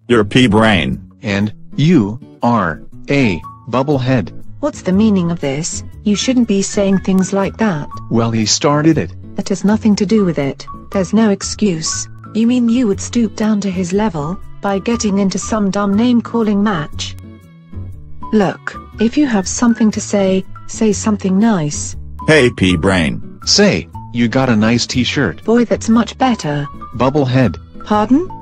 You're P-Brain. And you are a bubblehead. What's the meaning of this? You shouldn't be saying things like that. Well, he started it. That has nothing to do with it. There's no excuse. You mean you would stoop down to his level by getting into some dumb name-calling match? Look, if you have something to say something nice. Hey P-Brain. Say, you got a nice t-shirt. Boy, that's much better. Bubblehead. Pardon?